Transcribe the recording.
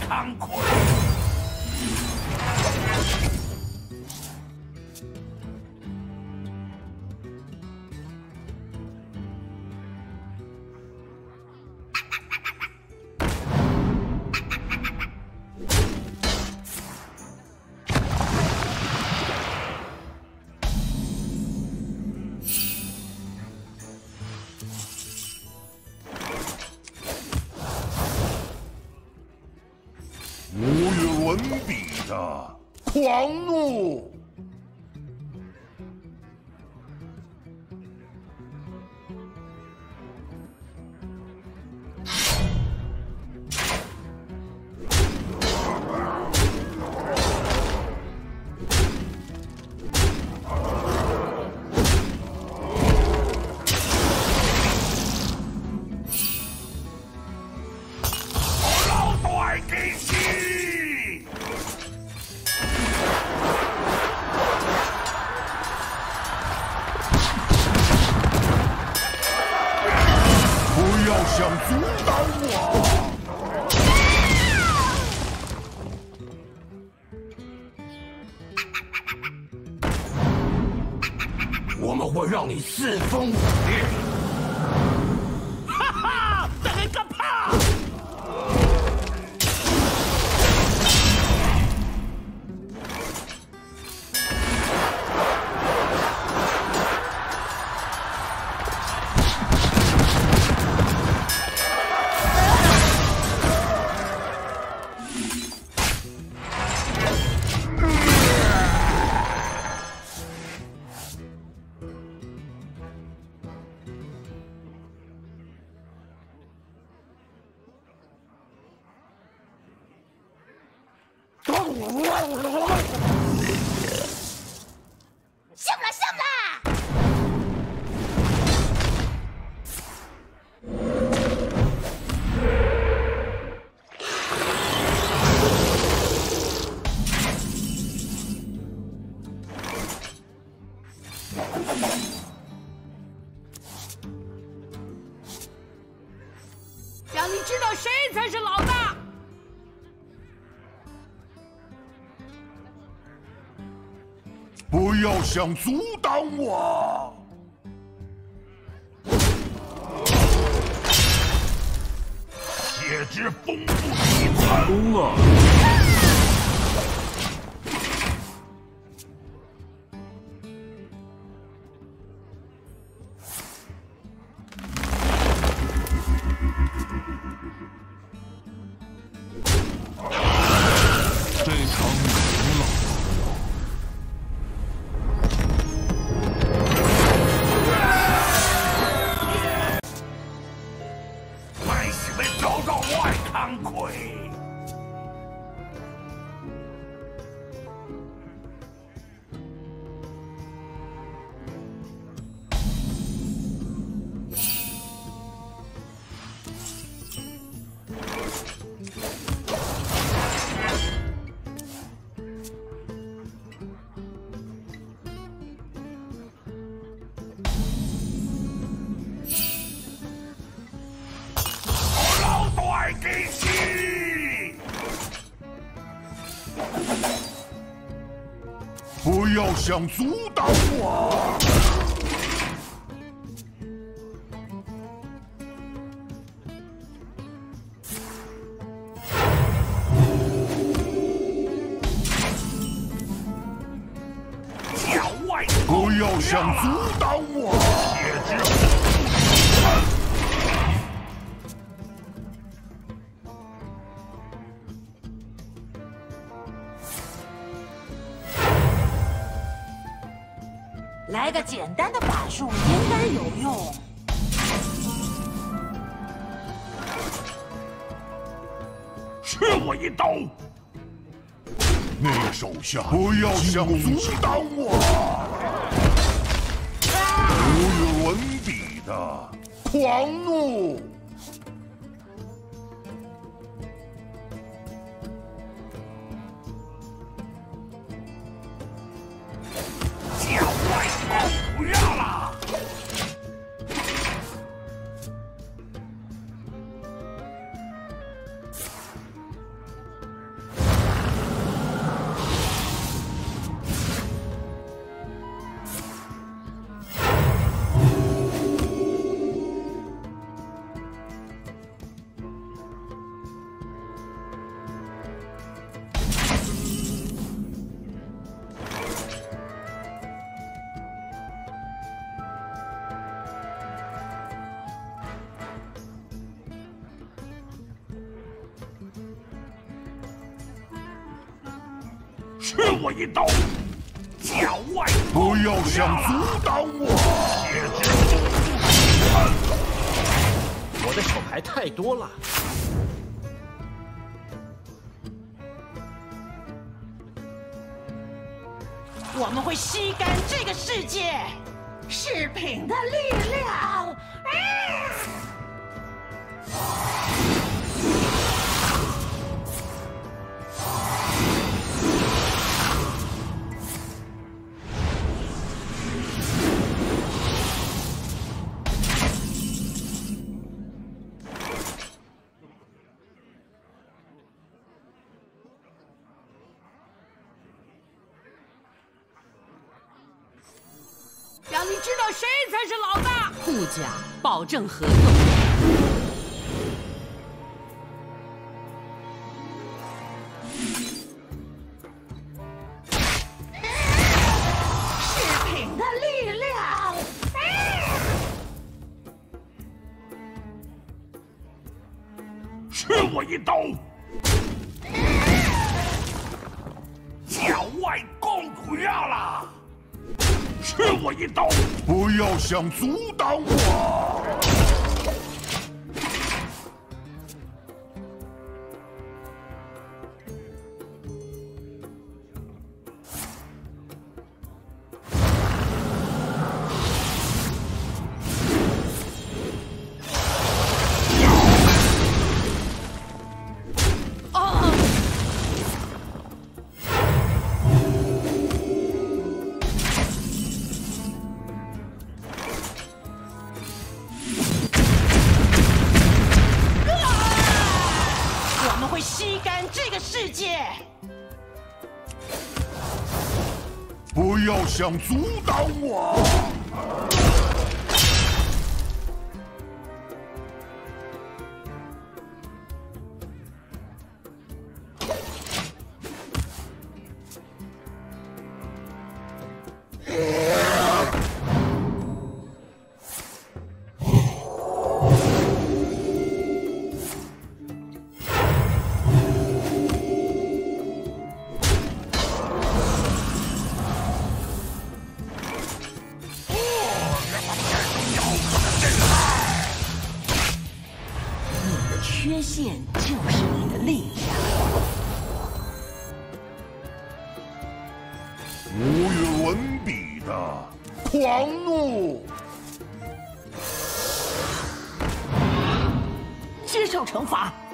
惭愧。无与伦比的狂怒。 想阻挡我！我们会让你四分五裂！哈哈，这个怕！ 上来，上来！ 让你知道谁才是老大！ 不要想阻挡我！血之丰富遗残功了。这场赢了。 惭愧！老大给起！不要想阻挡我！郊外，不要想阻挡我！血之。 来个简单的法术应该有用。 吃我一刀！那个手下不要想阻挡我！无与伦比的狂怒！郊外不要了！ 吃我一刀！脚外不要想阻挡我！ 我的手牌太多了。 我们会吸干这个世界。 视频的力量。让你知道谁才是老大！ 护甲保证合作。 视频的力量。 吃我一刀！脚外共苦呀啦！吃我一刀！不要想阻挡我！ 会吸干这个世界！ 不要想阻挡我！ 缺陷就是你的力量。 无与伦比的狂怒， 接受惩罚。